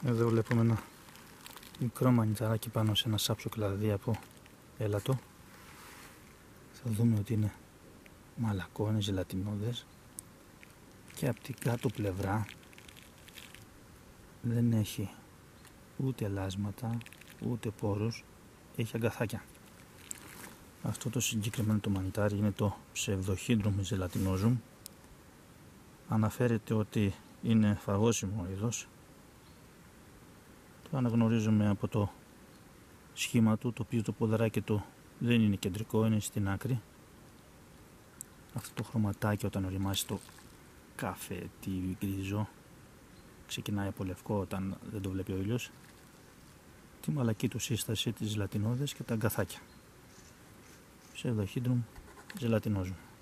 Εδώ βλέπουμε ένα μικρό μανιτζαράκι πάνω σε ένα σάψο κλαδί από έλατο. Θα δούμε ότι είναι μαλακό, είναι ζελατινώδες και από την κάτω πλευρά δεν έχει ούτε λάσματα ούτε πόρους, έχει αγκαθάκια. Αυτό το συγκεκριμένο το μανιτάρι είναι το Pseudohydrum gelatinosum. Αναφέρεται ότι είναι φαγώσιμο είδος. Το αναγνωρίζουμε από το σχήμα του, το οποίο το ποδαράκι του δεν είναι κεντρικό, είναι στην άκρη. Αυτό το χρωματάκι όταν οριμάσει το καφέτι γκρίζο, ξεκινάει από λευκό όταν δεν το βλέπει ο ήλιος. Τη μαλακή του σύσταση, τις ζελατινώδες και τα αγκαθάκια. Pseudohydrum gelatinosum.